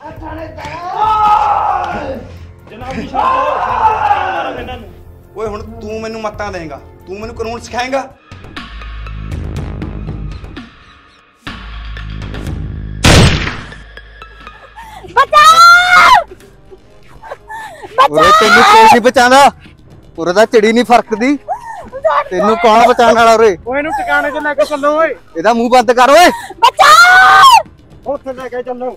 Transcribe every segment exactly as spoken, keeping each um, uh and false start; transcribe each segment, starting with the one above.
ਓਏ ਹੁਣ ਤੂੰ ਮੈਨੂੰ ਮੱਤਾਂ ਦੇਂਗਾ, ਤੂੰ ਮੈਨੂੰ ਕਾਨੂੰਨ ਸਿਖਾਏਂਗਾ। ਉਰੇ ਤੈਨੂੰ ਕੋਈ ਨਹੀਂ ਬਚਾਉਂਦਾ, ਉਰੇ ਤਾਂ ਚਿੜੀ ਨਹੀਂ ਫਰਕਦੀ। ਤੈਨੂੰ ਕੌਣ ਬਚਾਉਣ ਵਾਲਾ ਉਰੇ? ਓਏ ਇਹਨੂੰ ਟਿਕਾਣੇ 'ਚ ਲੈ ਕੇ ਚੱਲੋ ਓਏ। ਇਹਦਾ ਮੂੰਹ ਬੰਦ ਕਰ ਓਏ। ਬਚਾ ਉੱਥੇ ਲੈ ਕੇ ਚੱਲੋ।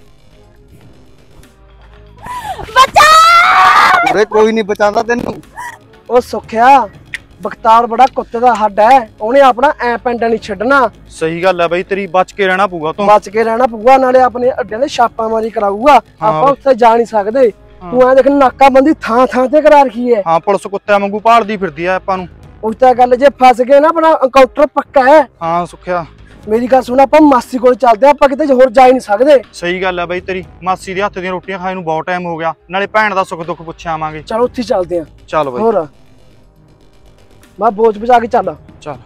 ਬਚਾ ਉਰੇ ਕੋਈ ਨਹੀਂ ਬਚਾਉਂਦਾ ਤੈਨੂੰ। ਉਹ ਸੁੱਖਿਆ, ਬਖਤਾਰ ਬੜਾ ਕੁੱਤੇ ਦਾ ਹੱਡ ਹੈ, ਉਹਨੇ ਆਪਣਾ ਐ ਪੈਂਡਾ ਨਹੀਂ ਛੱਡਣਾ। ਸਹੀ ਗੱਲ ਹੈ ਬਈ ਤੇਰੀ, ਬਚ ਕੇ ਰਹਿਣਾ ਪਊਗਾ ਤੂੰ। ਬਚ ਕੇ ਰਹਿਣਾ ਪਊਗਾ, ਨਾਲੇ ਆਪਣੇ ਅੱਡਿਆਂ ਦੇ ਛਾਪਾਮਾਰੀ ਕਰਾਊਗਾ। ਆਪਾਂ ਉੱਥੇ ਜਾ ਨਹੀਂ ਸਕਦੇ। ਤੂੰ ਐ ਦੇਖ ਨਾਕਾਬੰਦੀ ਥਾਂ ਥਾਂ ਤੇ ਕਰਾ ਰੱਖੀ ਹੈ। ਹਾਂ ਪੁਲਿਸ ਕੁੱਤਿਆਂ ਵਾਂਗੂ ਭਾਲਦੀ ਫਿਰਦੀ ਆ ਆਪਾਂ ਨੂੰ। ਉਸ ਤਾਂ ਗੱਲ, ਜੇ ਫਸ ਗਏ ਨਾ ਆਪਣਾ ਐਨਕਾਊਂਟਰ ਪੱਕਾ ਹੈ। ਹਾਂ ਸੁੱਖਿਆ ਮੇਰੀ ਗੱਲ ਸੁਣ, ਆਪਾਂ ਮਾਸੀ ਕੋਲ ਚੱਲਦੇ, ਆਪਾਂ ਕਿਤੇ ਹੋਰ ਜਾ ਹੀ ਨਹੀਂ ਸਕਦੇ। ਸਹੀ ਗੱਲ ਹੈ ਬਈ ਤੇਰੀ, ਮਾਸੀ ਦੇ ਹੱਥ ਦੀਆਂ ਰੋਟੀਆਂ ਖਾਏ ਨੂੰ ਬਹੁਤ ਟਾਈਮ ਹੋ ਗਿਆ, ਨਾਲੇ ਭੈਣ ਦਾ ਸੁੱਖ ਦੁੱਖ ਪੁੱਛ ਆਵਾਂਗੇ। ਚਲੋ ਉੱਥੇ ਚੱਲਦੇ ਆ। ਚੱਲ ਬਈ। ਹੋਰ ਮੈਂ ਬੋਝ ਬਚਾ ਕੇ ਚੱਲ। ਚੱਲ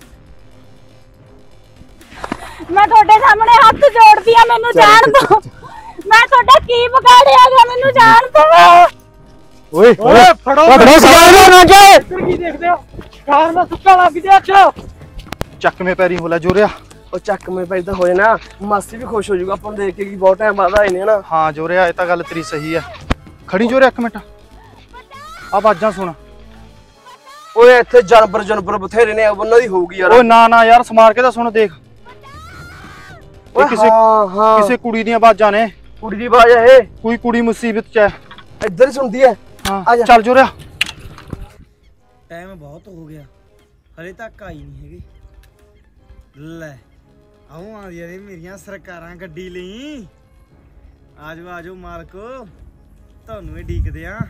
ਮੈਂ ਤੁਹਾਡੇ ਸਾਹਮਣੇ ਹੱਥ ਜੋੜਦੀ ਆ, ਮੈਨੂੰ ਜਾਣ ਦਿਓ। ਮੈਂ ਤੁਹਾਡਾ ਕੀ ਵਿਗਾੜਿਆ ਗਾ, ਮੈਨੂੰ ਜਾਣ ਦਿਓ। ਓਏ ਓਏ ਫੜੋ ਫੜੋ ਸਾਰਿਆਂ ਨੂੰ ਕੇ। ਕੀ ਦੇਖਦੇ ਹੋ? ਕਾਰ ਦਾ ਸੁੱਕਾ ਲੱਗ ਗਿਆ। ਅੱਛਾ ਚੱਕਵੇਂ ਪੈਰੀ ਹੋ ਲੈ ਜੋਰਿਆ। ਉਹ ਚੱਕ ਮੇ ਪੈਦਾ ਤਾਂ ਹੋਏ ਨਾ, ਮਾਸੀ ਵੀ ਖੁਸ਼ ਹੋ ਜਾਊਗਾ ਆਪਾਂ ਨੂੰ ਦੇਖ ਕੇ ਕਿ ਬਹੁਤ ਟਾਈਮ ਬਾਅਦ ਆਏ ਨੇ ਨਾ। ਹਾਂ ਜੋਰਿਆ, ਇਹ ਤਾਂ ਗੱਲ ਤੇਰੀ ਸਹੀ ਹੈ। ਖੜੀ ਜੋਰਿਆ ਇੱਕ ਮਿੰਟ, ਆਵਾਜ਼ਾਂ ਸੁਣ। ਓਏ ਇੱਥੇ ਜਾਨਵਰ ਜਾਨਵਰ ਬਥੇਰੇ ਨੇ, ਉਹਨਾਂ ਦੀ ਹੋਊਗੀ ਯਾਰ। ਓਏ ਨਾ ਨਾ ਯਾਰ, ਸਮਾਰ ਕੇ ਤਾਂ ਸੁਣ। ਦੇਖ ਓਏ ਕਿਸੇ ਹਾਂ ਹਾਂ ਕਿਸੇ ਕੁੜੀ ਦੀਆਂ ਆਵਾਜ਼ਾਂ ਨੇ। ਕੁੜੀ ਦੀ ਆਵਾਜ਼ ਹੈ ਇਹ, ਕੋਈ ਕੁੜੀ ਮੁਸੀਬਤ 'ਚ ਹੈ। ਇੱਧਰ ਹੀ ਸੁਣਦੀ ਹੈ। ਹਾਂ ਚੱਲ ਜੋਰਿਆ। ਟਾਈਮ ਬਹੁਤ ਹੋ ਗਿਆ, ਹਲੇ ਤੱਕ ਆਈ ਨਹੀਂ ਹੈਗੀ। ਲੈ ਆਉਂ ਆਉਂਦੀਆਂ ਨੇ ਮੇਰੀਆਂ ਸਰਕਾਰਾਂ ਗੱਡੀ ਲਈ। ਆਜੋ ਆਜੋ ਮਾਲਕੋ, ਤੁਹਾਨੂੰ ਇਹ ਡੀਕਦੇ ਆ।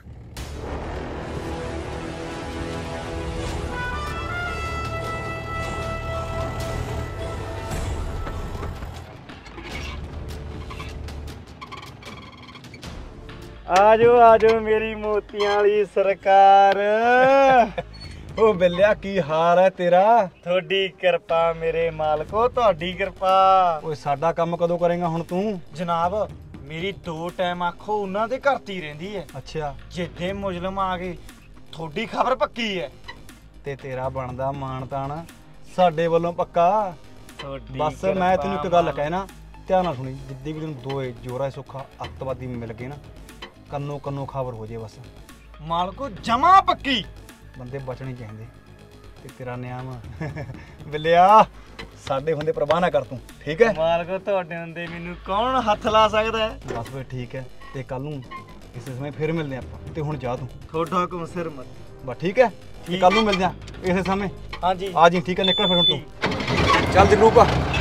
ਆਜੋ ਆਜੋ ਮੇਰੀ ਮੋਤੀਆਂ ਵਾਲੀ ਸਰਕਾਰ। ਉਹ ਬਿੱਲਿਆ ਕੀ ਹਾਲ ਹੈ ਤੇਰਾ? ਤੁਹਾਡੀ ਕਿਰਪਾ ਮੇਰੇ ਮਾਲਕੋ, ਤੁਹਾਡੀ ਕਿਰਪਾ। ਓਏ ਸਾਡਾ ਕੰਮ ਕਦੋਂ ਕਰੇਗਾ ਹੁਣ ਤੂੰ? ਜਨਾਬ ਮੇਰੀ ਦੋ ਟਾਈਮ ਆਖੋ ਉਹਨਾਂ ਦੇ ਘਰ ਤੀ ਰਹਿੰਦੀ ਹੈ। ਅੱਛਾ, ਜਿੱਦੇ ਮੁਜਰਮ ਆ ਗਏ ਤੁਹਾਡੀ ਖਬਰ ਪੱਕੀ ਹੈ। ਤੇ ਤੇਰਾ ਬਣਦਾ ਮਾਣ ਤਾਣ ਸਾਡੇ ਵੱਲੋਂ ਪੱਕਾ। ਬਸ ਮੈਂ ਤੈਨੂੰ ਇੱਕ ਗੱਲ ਕਹਿਣਾ, ਧਿਆਨ ਨਾਲ ਸੁਣੀ। ਜਿੱਦੀ ਵੀ ਤੈਨੂੰ ਦੋਏ ਜੋਰਾ ਸੁੱਖਾ ਅੱਤਵਾਦੀ ਮਿਲ ਗਏ ਨਾ, ਕੰਨੋ ਕੰਨੋ ਖਬਰ ਹੋ ਜੇ ਬਸ। ਮਾਲਕੋ ਜਮਾ ਪੱਕੀ। ਬੰਦੇ ਬਚਣੇ ਚਾਹੀਦੇ। ਤੇ ਤੇਰਾ ਨਿਆਮ ਬਿੱਲਿਆ ਸਾਡੇ ਹੁੰਦੇ ਪ੍ਰਵਾਹ ਨਾ ਕਰ ਤੂੰ, ਠੀਕ ਹੈ? ਮਾਲਕੋ ਤੁਹਾਡੇ ਹੁੰਦੇ ਮੈਨੂੰ ਕੌਣ ਹੱਥ ਲਾ ਸਕਦਾ ਹੈ? ਬਸ ਫਿਰ ਠੀਕ ਹੈ। ਤੇ ਕੱਲ ਨੂੰ ਇਸੇ ਸਮੇਂ ਫਿਰ ਮਿਲਦੇ ਆਪਾਂ। ਤੇ ਹੁਣ ਜਾ ਤੂੰ। ਤੁਹਾਡਾ ਹੁਕਮ ਸਿਰ ਮਤ। ਬਸ ਠੀਕ ਹੈ, ਤੇ ਕੱਲ ਨੂੰ ਮਿਲਦੇ ਆ ਇਸੇ ਸਮੇਂ। ਹਾਂਜੀ ਆ ਜੀ, ਠੀਕ ਹੈ? ਨਿਕਲ ਫਿਰ ਹੁਣ ਤੂੰ। ਚੱਲ ਦਿਲਰੂਪ।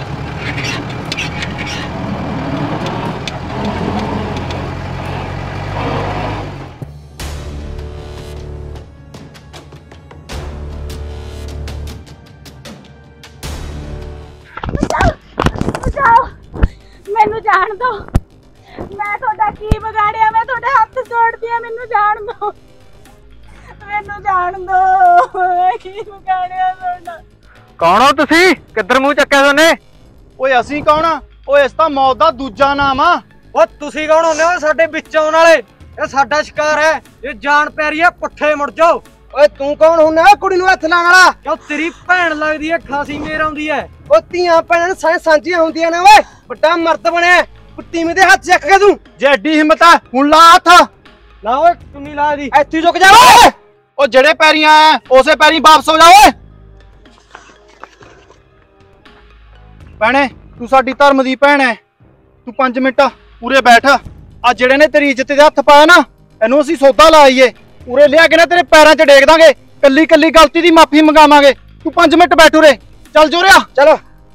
ਮੈਨੂੰ ਜਾਣ ਦੋ। ਮੈਂ ਤੁਹਾਡਾ ਕੀ ਵਿਗਾੜਿਆ? ਮੈਂ ਤੁਹਾਡੇ ਹੱਥ ਜੋੜਦੀ ਆ, ਮੈਨੂੰ ਜਾਣ ਦੋ। ਮੈਨੂੰ ਜਾਣ ਦੋ। ਮੈਂ ਕੀ ਵਿਗਾੜਿਆ ਤੁਹਾਡਾ? ਕੌਣ ਹੋ ਤੁਸੀਂ? ਕਿੱਧਰ ਮੂੰਹ ਚੱਕਿਆ ਤੁਹਾਨੇ? ਓਏ ਅਸੀਂ ਕੌਣ ਆ? ਓਏ ਇਸ ਤਾਂ ਮੌਤ ਦਾ ਦੂਜਾ ਨਾਮ ਆ। ਓ ਤੁਸੀਂ ਕੌਣ ਹੁੰਦੇ ਹੋ ਸਾਡੇ ਵਿੱਚ ਆਉਣ ਵਾਲੇ? ਇਹ ਸਾਡਾ ਸ਼ਿਕਾਰ ਹੈ, ਇਹ ਜਾਨ ਪੈ ਰਹੀ ਹੈ, ਪੁੱਠੇ ਮੁੜ ਜਾਓ। ਓਏ ਤੂੰ ਕੌਣ ਹੁੰਦਾ ਕੁੜੀ ਨੂੰ ਹੱਥ ਲਾਉਣ ਵਾਲਾ? ਕਿਉਂ ਤੇਰੀ ਭੈਣ ਲੱਗਦੀ ਹੈ, ਖਾਸੀ ਮੇਰ ਆਉਂਦੀ ਹੈ। ਓ ਧੀਆਂ ਭੈਣਾਂ ਸਾਂ ਸਾਂਝੀਆਂ ਹੁੰਦੀਆਂ ਨੇ। ਓਏ ਵੱਡਾ ਮਰਦ ਬਣਿਆ, ਕੁੱਤੀ ਮੇ ਦੇ ਹੱਥ ਚੱਕ ਕੇ ਤੂੰ। ਜੇ ਐਡੀ ਹਿੰਮਤ ਆ ਹੁਣ ਲਾ ਹੱਥ। ਲਾ ਓਏ ਚੁੰਨੀ ਲਾ ਦੀ। ਇੱਥੇ ਰੁਕ ਜਾ ਓਏ। ਉਹ ਜਿਹੜੇ ਪੈਰੀਂ ਆਇਆ ਉਸੇ ਪੈਰੀਂ ਵਾਪਸ ਹੋ ਜਾ ਓਏ। ਭੈਣੇ ਤੂੰ ਸਾਡੀ ਧਰਮ ਦੀ ਭੈਣ ਹੈ, ਤੂੰ ਪੰਜ ਮਿੰਟ ਉਰੇ ਬੈਠ। ਆ ਜਿਹੜੇ ਨੇ ਤੇਰੀ ਇੱਜ਼ਤ ਦੇ ਹੱਥ ਪਾਇਆ ਨਾ, ਇਹਨੂੰ ਅਸੀਂ ਸੌਦਾ ਲਾਈਏ। ਉਰੇ ਲਿਆ ਕੇ ਨਾ ਤੇਰੇ ਪੈਰਾਂ 'ਚ ਡੇਗ ਦਾਂਗੇ, ਕੱਲੀ ਕੱਲੀ ਗਲਤੀ ਦੀ ਮਾਫੀ ਮੰਗਾਵਾਂਗੇ। ਤੂੰ ਪੰਜ ਮਿੰਟ ਬੈਠ ਉਰੇ। ਚੱਲ ਜੋਰਿਆ ਚਲੋ।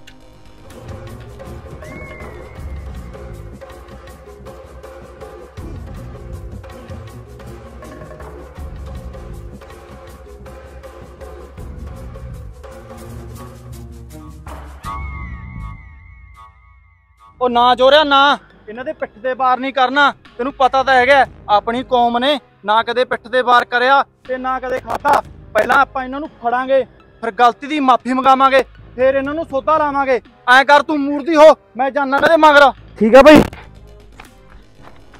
ਉਹ ਨਾ ਜੋਰਿਆ ਨਾ, ਇਹਨਾਂ ਦੇ ਪਿੱਠ ਤੇ ਵਾਰ ਨਹੀਂ ਕਰਨਾ। ਤੈਨੂੰ ਪਤਾ ਤਾਂ ਹੈਗਾ ਆਪਣੀ ਕੌਮ ਨੇ ਨਾ ਕਦੇ ਪਿੱਠ ਤੇ ਵਾਰ ਕਰਿਆ ਤੇ ਨਾ ਕਦੇ ਖਾਧਾ। ਪਹਿਲਾਂ ਆਪਾਂ ਇਹਨਾਂ ਨੂੰ ਫੜਾਂਗੇ, ਫਿਰ ਗਲਤੀ ਦੀ ਮਾਫੀ ਮੰਗਾਵਾਂਗੇ, ਫਿਰ ਇਹਨਾਂ ਨੂੰ ਸੌਦਾ ਲਾਵਾਂਗੇ। ਐਂ ਕਰ ਤੂੰ ਮੂਰਦੀ ਹੋ, ਮੈਂ ਜਾਨਾ ਇਹਦੇ ਮਗਰ। ਠੀਕ ਆ ਭਾਈ।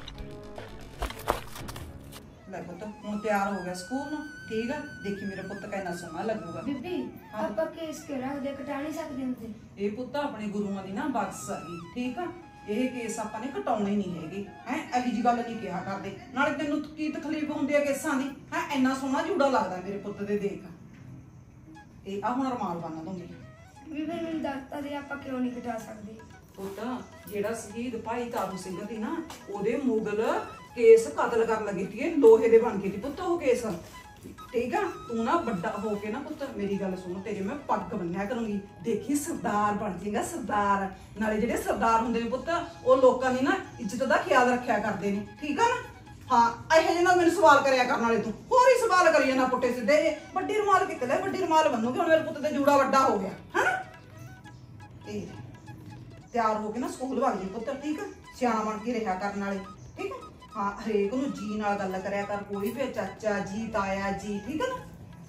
ਤਿਆਰ ਹੋ ਗਿਆ ਸਕੂਲ ਨੂੰ, ਠੀਕ ਆ। ਦੇਖੀ ਮੇਰਾ ਪੁੱਤ ਕਿੰਨਾ ਸੋਹਣਾ ਲੱਗੂਗਾ। ਬੀਬੀ ਆਪਾਂ ਕੇਸ ਕਿਉਂ ਰੱਖਦੇ, ਕਟਾ ਨਹੀਂ ਸਕਦੇ ਹੁੰਦੇ? ਇਹ ਪੁੱਤ ਆਪਣੇ ਗੁਰੂਆਂ ਦੀ ਨਾ ਬਖਸ਼ ਹੈਗੀ, ਠੀਕ ਆ। ਇਹ ਕੇਸ ਆਪਾਂ ਨੇ ਕਟਾਉਣੇ ਨਹੀਂ ਹੈਗੇ ਹੈ, ਇਹੀ ਜੀ ਗੱਲ ਨਹੀਂ ਕਿਹਾ ਕਰਦੇ। ਨਾਲੇ ਤੈਨੂੰ ਕੀ ਤਕਲੀਫ ਹੁੰਦੀ ਹੈ ਕੇਸਾਂ ਦੀ ਹੈ? ਇੰਨਾ ਸੋਹਣਾ ਜੂੜਾ ਲੱਗਦਾ ਮੇਰੇ ਪੁੱਤ ਦੇ, ਦੇਖ ਇਹ ਆ ਹੁਣ ਰਮਾਲ ਬੰਨ ਦੂੰਗੀ। ਬੀਬੀ ਮੈਨੂੰ ਦੱਸਤਾ ਦੇ ਆਪਾਂ ਕਿਉਂ ਨਹੀਂ ਕਟਾ ਸਕਦੇ? ਪੁੱਤ ਜਿਹੜਾ ਸ਼ਹੀਦ ਭਾਈ ਤਾਰੂ ਸਿੰਘ ਦੀ ਨਾ, ਉਹਦੇ ਮੁਗਲ ਕੇਸ ਕਤਲ ਕਰਨ ਲੱਗੀ ਸੀ, ਲੋਹੇ ਦੇ ਬਣ ਗਏ ਸੀ ਪੁੱਤ ਉਹ ਕੇਸ, ਠੀਕ ਆ। ਤੂੰ ਨਾ ਵੱਡਾ ਹੋ ਕੇ ਨਾ ਪੁੱਤ ਮੇਰੀ ਗੱਲ ਸੁਣ, ਤੇਰੇ ਮੈਂ ਪੱਗ ਬੰਨਿਆ ਕਰੂੰਗੀ, ਦੇਖੀ ਸਰਦਾਰ ਬਣ ਜਾਏਗਾ ਸਰਦਾਰ। ਨਾਲੇ ਜਿਹੜੇ ਸਰਦਾਰ ਹੁੰਦੇ ਨੇ ਪੁੱਤ, ਉਹ ਲੋਕਾਂ ਦੀ ਨਾ ਇੱਜ਼ਤ ਦਾ ਖਿਆਲ ਰੱਖਿਆ ਕਰਦੇ ਨੇ, ਠੀਕ ਆ ਨਾ। ਹਾਂ ਇਹੋ ਜਿਹੇ ਨਾਲ ਮੈਨੂੰ ਸਵਾਲ ਕਰਿਆ ਕਰਨ ਵਾਲੇ ਤੂੰ ਹੋਰ ਹੀ ਸਵਾਲ ਕਰੀ ਜਾਂਦਾ ਪੁੱਟੇ ਸਿੱਧੇ ਜੇ। ਵੱਡੀ ਰੁਮਾਲ ਕਿੱਥੇ ਲੈ, ਵੱਡੀ ਰੁਮਾਲ ਬੰਨੂਗੀ ਹੁਣ, ਮੇਰੇ ਪੁੱਤ ਦੇ ਜੂੜਾ ਵੱਡਾ ਹੋ ਗਿਆ ਹਨਾ। ਇਹ ਤਿਆਰ ਹੋ ਕੇ ਨਾ ਸਕੂਲ ਵਗ ਜੀ ਪੁੱਤ, ਠੀਕ ਆ। ਸਿਆਣਾ ਬਣ ਕੇ ਰਿਹਾ ਕਰਨ ਵਾਲੇ, ਠੀਕ ਆ। ਹਾਂ ਹਰੇਕ ਨੂੰ ਜੀ ਨਾਲ ਗੱਲ ਕਰਿਆ ਕਰ, ਕੋਈ ਵੀ ਚਾਚਾ ਜੀ ਤਾਇਆ ਜੀ, ਠੀਕ ਆ ਨਾ।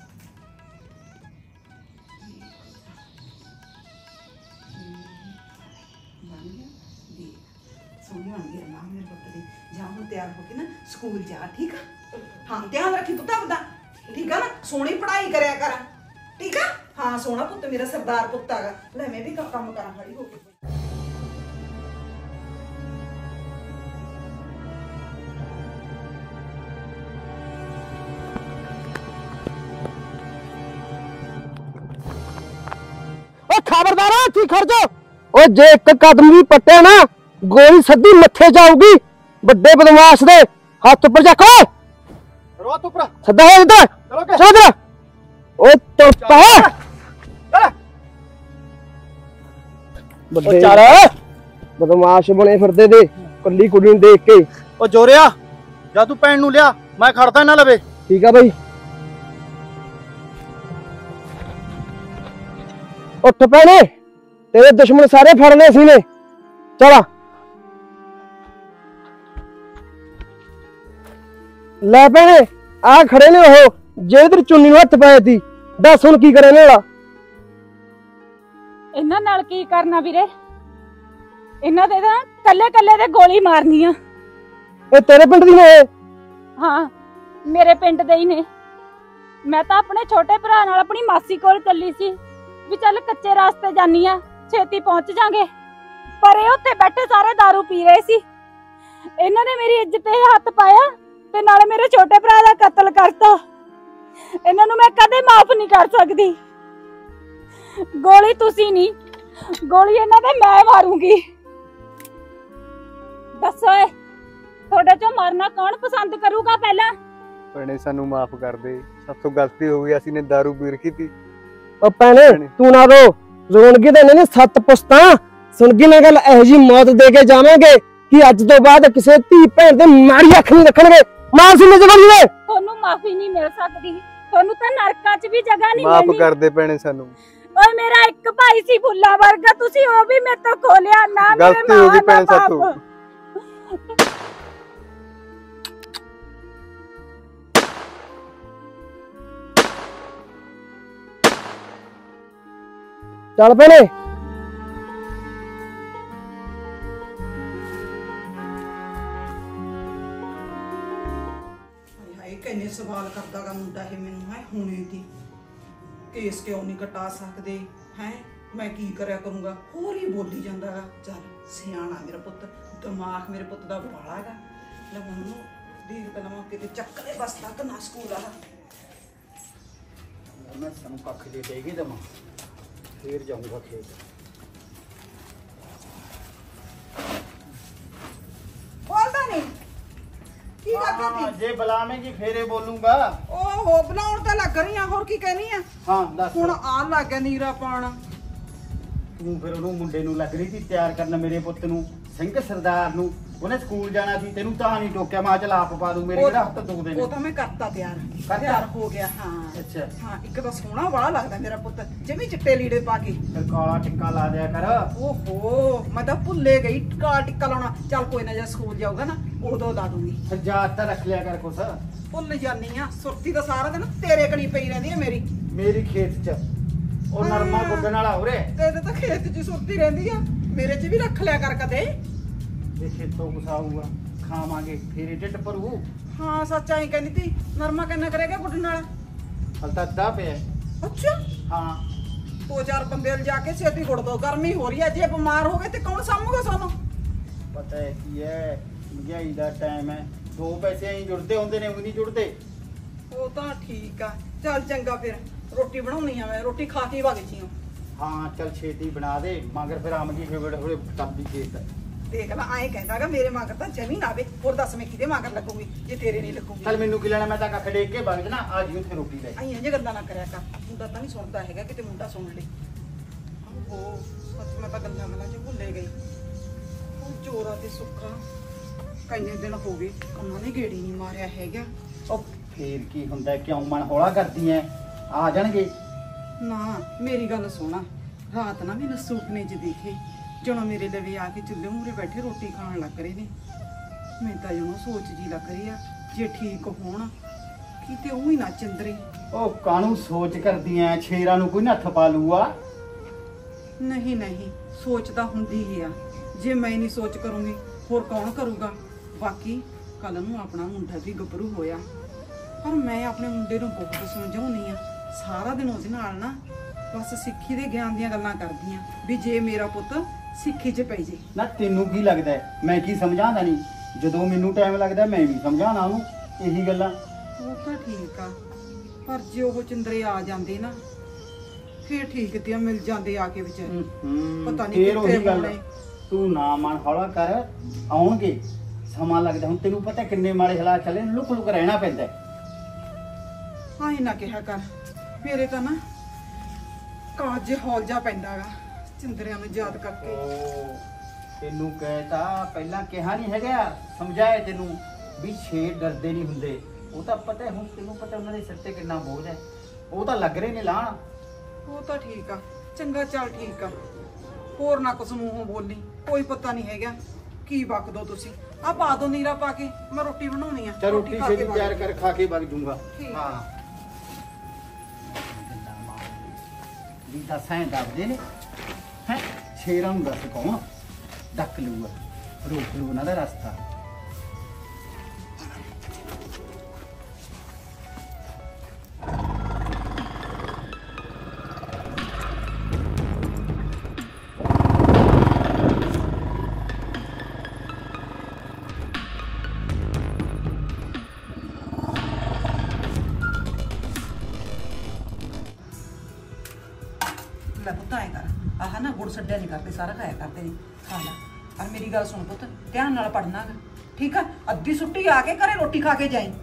ਸੋਹਣੀ ਬਣ ਗਈ ਨਾ ਮੇਰੇ ਪੁੱਤ ਦੀ। ਜਾ ਹੁਣ ਤਿਆਰ ਹੋ ਕੇ ਨਾ ਸਕੂਲ ਜਾ, ਠੀਕ ਆ। ਹਾਂ ਧਿਆਨ ਰੱਖੀ ਪੁੱਤ ਆਪਦਾ, ਠੀਕ ਆ ਨਾ। ਸੋਹਣੀ ਪੜ੍ਹਾਈ ਕਰਿਆ ਕਰ, ਠੀਕ ਆ। ਹਾਂ ਸੋਹਣਾ ਪੁੱਤ ਮੇਰਾ ਸਰਦਾਰ ਪੁੱਤ ਹੈਗਾ। ਲੈ ਮੈਂ ਵੀ ਕੰਮ ਕਰਾਂ ਖੜੀ ਹੋ ਕੇ। ਖਬਰਦਾਰ ਆ ਕੀ ਖਰਚੋ। ਓ ਜੇ ਇੱਕ ਕਦਮ ਵੀ ਪੱਟਿਆ ਨਾ, ਗੋਲੀ ਸੱਦੀ ਮੱਥੇ ਜਾਊਗੀ। ਵੱਡੇ ਬਦਮਾਸ਼ ਦੇ ਹੱਥ ਉੱਪਰ ਚੱਕ ਓਏ, ਰੋਤ ਉੱਪਰ ਸੱਦਾ ਹੋ ਜਿੱਦਾਂ ਚੱਲ ਤੇਰਾ। ਓ ਟੁੱਟਾ ਵੱਡੇ ਚੱਲ ਬਦਮਾਸ਼ ਬਣੇ ਫਿਰਦੇ ਦੇ ਕੱਲੀ ਕੁੜੀ ਨੂੰ ਦੇਖ ਕੇ। ਓ ਜੋਰਿਆ ਜਾ ਤੂੰ ਪੈਣ ਨੂੰ ਲਿਆ, ਮੈਂ ਖੜਦਾ ਇਹਨਾਂ ਲਵੇ। ਠੀਕ ਆ ਬਾਈ, ਉੱਠ ਪੈਣੇ, ਤੇਰੇ ਦੁਸ਼ਮਣ ਸਾਰੇ ਫੜਨੇ ਸੀ ਨੇ। ਚਲਾ ਲੈ ਪੈਣੇ, ਆ ਖੜੇ ਨੇ ਉਹ ਜੇ ਤੇਰੀ ਚੁੰਨੀ ਨੂੰ ਹੱਥ ਪਾਇਆ ਤੀ। ਦੱਸ ਹੁਣ ਕੀ ਕਰੇ ਨੇ ਵਾਲਾ? ਇਹਨਾਂ ਨਾਲ ਕੀ ਕਰਨਾ ਵੀਰੇ, ਇਹਨਾਂ ਦੇ ਤਾਂ ਕੱਲੇ ਕੱਲੇ ਦੇ ਗੋਲੀ ਮਾਰਨੀ ਆ। ਇਹ ਤੇਰੇ ਪਿੰਡ ਦੀ ਨੇ? ਹਾਂ ਮੇਰੇ ਪਿੰਡ ਦੇ ਹੀ ਨੇ। ਮੈਂ ਤਾਂ ਆਪਣੇ ਛੋਟੇ ਭਰਾ ਨਾਲ ਆਪਣੀ ਮਾਸੀ ਕੋਲ ਚੱਲੀ ਸੀ ਵੀ ਚੱਲ ਕੱਚੇ ਰਾਸਤੇ ਜਾਨੀ ਆ, ਛੇਤੀ ਪਹੁੰਚ ਜਾਾਂਗੇ। ਪਰ ਇਹ ਉੱਥੇ ਬੈਠੇ ਸਾਰੇ दारू ਪੀ ਰਹੇ ਸੀ। ਇਹਨਾਂ ਨੇ ਮੇਰੀ ਇੱਜ਼ਤ ਤੇ ਹੱਥ ਪਾਇਆ ਤੇ ਨਾਲੇ ਮੇਰੇ ਛੋਟੇ ਭਰਾ ਦਾ ਕਤਲ ਕਰਤਾ। ਇਹਨਾਂ ਨੂੰ ਮੈਂ ਕਦੇ ਮਾਫ ਨਹੀਂ ਕਰ ਸਕਦੀ। ਗੋਲੀ ਤੁਸੀਂ ਨਹੀਂ, ਗੋਲੀ ਇਹਨਾਂ ਦੇ ਮੈਂ ਮਾਰੂੰਗੀ। ਦੱਸੋ ਏ ਤੁਹਾਡੇ ਚੋਂ ਮਰਨਾ ਕੌਣ ਪਸੰਦ ਕਰੂਗਾ ਪਹਿਲਾਂ? ਭੈਣੇ ਸਾਨੂੰ ਮਾਫ ਕਰ ਦੇ, ਸਾਥੋਂ ਗਲਤੀ ਹੋ ਗਈ, ਅਸੀਂ ਨੇ ਦਾਰੂ ਪੀ ਰਖੀ ਤੀ। ਓ ਭੈਣੇ ਤੂੰ ਨਾ ਰੋ, ਰੋਣਗੀ ਤਾਂ ਨਹੀਂ ਸੱਤ ਪੁਸਤਾਂ ਸੁਣਗੀ ਨਾ ਗੱਲ। ਇਹੋ ਜੀ ਮੌਤ ਦੇ ਕੇ ਜਾਵਾਂਗੇ ਕਿ ਅੱਜ ਤੋਂ ਬਾਅਦ ਕਿਸੇ ਧੀ ਭੈਣ ਤੇ ਮਾੜੀ ਅੱਖ ਨਹੀਂ ਰੱਖਣਗੇ। ਮਾਂ ਸੀ ਨੇ ਜਵਾਨੀ ਦੇ ਤੁਹਾਨੂੰ ਮਾਫੀ ਨਹੀਂ ਮਿਲ ਸਕਦੀ, ਤੁਹਾਨੂੰ ਤਾਂ ਨਰਕਾਂ 'ਚ ਵੀ ਜਗ੍ਹਾ ਨਹੀਂ ਮਾਫ ਮਿਲਣੀ। ਕਰ ਦੇ ਭੈਣੇ ਸਾਨੂੰ। ਓਏ ਮੇਰਾ ਇੱਕ ਭਾਈ ਸੀ ਫੁੱਲਾ ਵਰਗਾ, ਤੁਸੀਂ ਉਹ ਵੀ ਮੇਰੇ ਤੋਂ ਖੋ ਲਿਆ ਨਾ। ਮੇਰੇ ਗਲਤੀ ਹੋ ਗਈ ਭੈਣ ਸਾਥੋਂ। ਚੱਲ ਭੈਣੇ। ਕਿੰਨੇ ਸਵਾਲ ਕਰਦਾਗਾ ਮੁੰਡਾ ਇਹ ਮੈਨੂੰ ਹੈ ਹੁਣੇ ਦੀ। ਕੇਸ ਕਿਉਂ ਨਹੀਂ ਕਟਾ ਸਕਦੇ ਹੈ, ਮੈਂ ਕੀ ਕਰਿਆ ਕਰੂੰਗਾ, ਹੋਰ ਹੀ ਬੋਲੀ ਜਾਂਦਾਗਾ। ਚੱਲ ਸਿਆਣਾ ਮੇਰਾ ਪੁੱਤ, ਦਿਮਾਗ ਮੇਰੇ ਪੁੱਤ ਦਾ ਬਾਲਾ ਹੈਗਾ। ਲੈ ਮੈਨੂੰ ਦੇਖ ਤਾਂ ਲਵਾਂ ਕਿਤੇ ਚੱਕ ਲੈ ਬਸ ਤੱਕ ਨਾ ਸਕੂਲ ਆ। ਮੈਂ ਸਾਨੂੰ ਪੱਖ ਦੇ ਦੇਗੀ ਦਮਾ, ਫੇਰ ਜਾਊਂਗਾ ਖੇਤ। ਬੋਲਦਾ ਨਹੀਂ ਕੀ ਕਰਦਾ ਤੀ? ਜੇ ਬੁਲਾਵੇਂਗੀ ਫੇਰੇ ਬੋਲੂੰਗਾ। ਓਹੋ ਬੁਲਾਉਣ ਤਾਂ ਲੱਗ ਰਹੀ ਆ, ਹੋਰ ਕੀ ਕਹਿਨੀ ਆ? ਹਾਂ ਦੱਸ। ਹੁਣ ਆਣ ਲੱਗ ਗਿਆ ਨੀਰਾ ਪਾਉਣ। ਤੂੰ ਫਿਰ ਉਹਨੂੰ ਮੁੰਡੇ ਨੂੰ ਲੱਗ ਰਹੀ ਸੀ ਤਿਆਰ ਕਰਨ, ਮੇਰੇ ਪੁੱਤ ਨੂੰ, ਸਿੰਘ ਸਰਦਾਰ ਨੂੰ। ਉਹਨੇ ਸਕੂਲ ਜਾਣਾ ਸੀ, ਤੈਨੂੰ ਤਾਂ ਨਹੀਂ ਟੋਕਿਆ। ਮੈਂ ਚੱਲ ਆਪ ਪਾ ਦੂੰ, ਮੇਰੇ ਕਿਹੜਾ ਹੱਥ ਦੁਖਦੇ ਨੇ। ਉਹ ਤਾਂ ਮੈਂ ਕਰਤਾ ਤਿਆਰ, ਕਰ ਤਿਆਰ ਹੋ ਗਿਆ। ਹਾਂ ਅੱਛਾ ਹਾਂ, ਇੱਕ ਤਾਂ ਸੋਹਣਾ ਵਾਲਾ ਲੱਗਦਾ ਮੇਰਾ ਪੁੱਤ, ਜਿਵੇਂ ਚਿੱਟੇ ਲੀੜੇ ਪਾ ਕੇ। ਫਿਰ ਕਾਲਾ ਟਿੱਕਾ ਲਾ ਦਿਆ ਕਰ। ਓਹੋ ਮੈਂ ਤਾਂ ਭੁੱਲੇ ਗਈ ਕਾਲਾ ਟਿੱਕਾ ਲਾਉਣਾ। ਚੱਲ ਕੋਈ ਨਾ, ਜਦ ਸਕੂਲ ਜਾਊਗਾ ਨਾ ਉਦੋਂ ਲਾ ਦੂੰਗੀ। ਫਿਰ ਯਾਦ ਤਾਂ ਰੱਖ ਲਿਆ ਕਰ ਕੁਛ। ਭੁੱਲ ਜਾਨੀ ਆ, ਸੁਰਤੀ ਤਾਂ ਸਾਰਾ ਦਿਨ ਤੇਰੇ ਕਣੀ ਪਈ ਰਹਿੰਦੀ ਆ ਮੇਰੀ। ਮੇਰੀ ਖੇਤ 'ਚ ਉਹ ਨਰਮਾ ਗੁੱਡਣ ਵਾਲਾ ਹੋ ਰਿਹਾ। ਤੇਰੇ ਤਾਂ ਖੇਤ 'ਚ ਸੁਰਤੀ ਰਹਿੰਦੀ ਆ, ਮੇਰੇ 'ਚ ਵੀ ਰੱਖ ਲਿਆ ਕਰ ਕਦੇ। ਜੇ ਖੇਤੋਂ ਕੁਛ ਆਊਗਾ ਖਾਵਾਂਗੇ ਫੇਰ ਢਿੱਡ ਭਰੂ। ਹਾਂ ਸੱਚ ਆਈ ਕਹਿੰਦੀ ਤੀ ਨਰਮਾ ਕਿੰਨਾ ਕਰੇਗਾ ਗੁੱਡਣ ਨਾਲ? ਹਲ ਤਾਂ ਅੱਧਾ ਪਿਆ। ਅੱਛਾ ਹਾਂ ਦੋ ਚਾਰ ਬੰਦੇ ਲਿਜਾ ਕੇ ਛੇਤੀ ਗੁੱਡ ਦੋ, ਗਰਮੀ ਹੋ ਰਹੀ ਹੈ, ਜੇ ਬਿਮਾਰ ਹੋ ਗਏ ਤੇ ਕੌਣ ਸਾਂਭੂਗਾ ਸਾਨੂੰ? ਪਤਾ ਹੈ ਕੀ ਹੈ, ਮਹਿੰਗਾਈ ਦਾ ਟਾਈਮ ਹੈ, ਦੋ ਪੈਸੇ ਐਂ ਜੁੜਦੇ ਹੁੰਦੇ ਨੇ, ਉਹ ਨਹੀਂ ਜੁੜਦੇ। ਉਹ ਤਾਂ ਠੀਕ ਆ, ਚੱਲ ਚੰਗਾ ਫਿਰ ਰੋਟੀ ਬਣਾਉਣੀ ਆ ਮੈਂ, ਰੋਟੀ ਖਾ ਕੇ ਵਗ ਜੀ। ਹਾਂ ਚੱਲ ਛੇਤੀ ਬਣਾ ਦੇ, ਮਗਰ ਫਿਰ ਆਮ ਜੀ ਫੇਵੜ ਹੋਏ ਟੱਬੀ ਖੇਤ। ਦੇਖ ਲੈ ਐਂ ਕਹਿੰਦਾਗਾ ਮੇਰੇ ਮਗਰ ਤਾਂ ਜ਼ਮੀਨ ਆਵੇ, ਹੋਰ ਦੱਸ ਮੈਂ ਕਿਹਦੇ ਮਗਰ ਲੱਗੂਗੀ ਜੇ ਤੇਰੇ ਨਹੀਂ ਲੱਗੂਗੀ? ਚੱਲ ਮੈਨੂੰ ਕੀ ਲੈਣਾ, ਮੈਂ ਤਾਂ ਕੱਖ ਡੇਕ ਕੇ ਵਗ ਜਣਾ, ਆ ਜੀ ਉੱਥੇ ਰੋਟੀ ਲੈ। ਆਈਆਂ ਜੇ ਗੱਲਾਂ ਨਾ ਕਰਿਆ ਕਰ, ਮੁੰਡਾ ਤਾਂ ਨਹੀਂ ਸੁਣਦਾ ਹੈਗਾ, ਕਿਤੇ ਮੁੰਡਾ ਸੁਣ ਲੇ। ਓਹੋ ਸੱਚ ਮੈਂ ਤਾਂ ਗੱਲਾਂ ਗੱਲਾਂ ਚ ਭੁੱਲੇ ਗਈ। ਉਹ ਚੋਰਾ ਤੇ ਸੁੱਖਾ ਕਈਨੇ ਦਿਨ ਹੋ ਗਏ ਉਹਨਾਂ ਨੇ ਗੇੜੀ ਨਹੀਂ ਮਾਰਿਆ ਹੈਗਾ। ਉਹ ਫੇਰ ਕੀ ਹੁੰਦਾ, ਕਿਉਂ ਮਨ ਹੌਲਾ ਕਰਦੀ ਐ, ਆ ਜਾਣਗੇ। ਨਾ ਮੇਰੀ ਗੱਲ ਸੁਣਾ, ਰਾਤ ਨਾ ਮੈਨੂੰ ਸੁਪਨੇ 'ਚ ਦੇਖੇ ਜਦੋਂ ਮੇਰੇ ਲਵੇ ਆ ਕੇ ਚੁੱਲ੍ਹੇ ਮੂਹਰੇ ਬੈਠੇ ਰੋਟੀ ਖਾਣ ਲੱਗ ਰਹੇ ਨੇ। ਮੈਨੂੰ ਤਾਂ ਜਦੋਂ ਸੋਚ ਜੀ ਲੱਗ ਰਹੀ ਆ ਜੇ ਠੀਕ ਹੋਣ ਕਿਤੇ ਉਹ ਹੀ ਨਾ ਚੰਦਰੇ। ਉਹ ਕਾਹਨੂੰ ਸੋਚ ਕਰਦੀ ਐ, ਛੇਰਾਂ ਨੂੰ ਕੋਈ ਨੱਥ ਪਾ ਲੂਆ? ਨਹੀਂ ਨਹੀਂ ਸੋਚ ਤਾਂ ਹੁੰਦੀ ਹੀ ਆ, ਜੇ ਮੈਂ ਨਹੀਂ ਸੋਚ ਕਰੂੰਗੀ ਹੋਰ ਕੌਣ ਕਰੂਗਾ? ਬਾਕੀ ਕੱਲ ਨੂੰ ਆਪਣਾ ਮੁੰਡਾ ਵੀ ਗੱਭਰੂ ਹੋਇਆ, ਪਰ ਮੈਂ ਆਪਣੇ ਮੁੰਡੇ ਨੂੰ ਬਹੁਤ ਸਮਝਾਉਣੀ ਆ, ਸਾਰਾ ਦਿਨ ਉਹਦੇ ਨਾਲ ਨਾ ਬਸ ਸਿੱਖੀ ਦੇ ਗਿਆਨ ਦੀਆਂ ਗੱਲਾਂ ਕਰਦੀ ਆ ਵੀ ਜੇ ਮੇਰਾ ਪੁੱਤ ਸਿੱਖੀ 'ਚ ਪੈ ਜੇ। ਨਾ ਤੈਨੂੰ ਕੀ ਲੱਗਦਾ ਹੈ, ਮੈਂ ਕੀ ਸਮਝਾਉਂਦਾ ਨਹੀਂ? ਜਦੋਂ ਮੈਨੂੰ ਟਾਈਮ ਲੱਗਦਾ ਮੈਂ ਵੀ ਸਮਝਾਉਣਾ ਉਹਨੂੰ ਇਹੀ ਗੱਲਾਂ। ਉਹ ਤਾਂ ਠੀਕ ਆ, ਪਰ ਜੇ ਉਹ ਚੰਦਰੇ ਆ ਜਾਂਦੇ ਨਾ ਫੇਰ ਠੀਕ ਤੇ ਮਿਲ ਜਾਂਦੇ ਆ ਕੇ ਵਿਚਾਰੇ। ਪਤਾ ਨਹੀਂ ਫੇਰ ਉਹੀ ਕਿੱਥੇ ਗੱਲ, ਹੋਣੇ। ਤੂੰ ਨਾ ਮਨ ਹੌਲਾ ਕਰ, ਆਉਣਗੇ, ਸਮਾਂ ਲੱਗਦਾ। ਹੁਣ ਤੈਨੂੰ ਪਤਾ ਕਿੰਨੇ ਮਾੜੇ ਹਾਲਾਤ ਚੱਲੇ, ਲੁਕ ਲੁਕ ਰਹਿਣਾ ਪੈਂਦਾ। ਹਾਂ ਹੀ ਨਾ ਕਿਹਾ ਕਰ, ਮੇਰੇ ਤਾਂ ਨਾ ਕਾਜ ਹੌਲ ਜਾ ਪੈਂਦਾਗਾ ਚੰਦਰਿਆਂ ਨੂੰ ਯਾਦ ਕਰਕੇ। ਓ ਤੈਨੂੰ ਕਹਿਤਾ ਪਹਿਲਾਂ ਕਿਹਾ ਨਹੀਂ ਹੈਗਾ, ਸਮਝਾਏ ਤੈਨੂੰ ਵੀ ਸ਼ੇਰ ਡਰਦੇ ਨਹੀਂ ਹੁੰਦੇ। ਉਹ ਤਾਂ ਪਤਾ ਹੈ, ਹੁਣ ਤੈਨੂੰ ਪਤਾ ਉਹਨਾਂ ਦੇ ਸਿਰ ਤੇ ਕਿੰਨਾ ਬੋਝ ਹੈ, ਉਹ ਤਾਂ ਲੱਗ ਰਹੇ ਨੇ ਲਾਣ। ਉਹ ਤਾਂ ਠੀਕ ਆ, ਚੰਗਾ ਚੱਲ ਠੀਕ ਆ, ਹੋਰ ਨਾ ਕੁਛ ਮੂੰਹੋਂ ਬੋਲੀ, ਕੋਈ ਪਤਾ ਨਹੀਂ ਹੈਗਾ ਕੀ ਵਕ ਦੋ ਤੁਸੀਂ। ਆ ਪਾ ਦੋ ਨੀਰਾ ਪਾ ਕੇ, ਮੈਂ ਰੋਟੀ ਬਣਾਉਣੀ ਆ। ਚਲ ਰੋਟੀ ਖਾ ਕੇ ਛੇਤੀ ਵਗ ਤਿਆਰ ਕਰ, ਖਾ ਕੇ ਵਗ ਜੂੰਗਾ। ਠੀਕ। ਹਾਂ ਵੀ ਦੱਸਾਂ ਦੱਸਦੇ ਨੇ ਹੈ, ਸ਼ੇਰਾਂ ਨੂੰ ਦੱਸ ਕੌਣ ਡੱਕ ਲੂਗਾ, ਰੋਕ ਲੂ ਉਹਨਾਂ ਦਾ ਰਸਤਾ। ਲੈ ਪੁੱਤ ਆਏ ਕਰ, ਆਹ ਨਾ ਗੁੜ ਛੱਡਿਆ ਨਹੀਂ ਕਰਦੇ, ਸਾਰਾ ਖਾਇਆ ਕਰਦੇ ਨੇ, ਖਾ ਲੈ। ਔਰ ਮੇਰੀ ਗੱਲ ਸੁਣ ਪੁੱਤ, ਧਿਆਨ ਨਾਲ ਪੜਨਾ ਗਾ, ਠੀਕ ਆ? ਅੱਧੀ ਛੁੱਟੀ ਆ ਕੇ ਘਰੇ ਰੋਟੀ ਖਾ ਕੇ ਜਾਈ।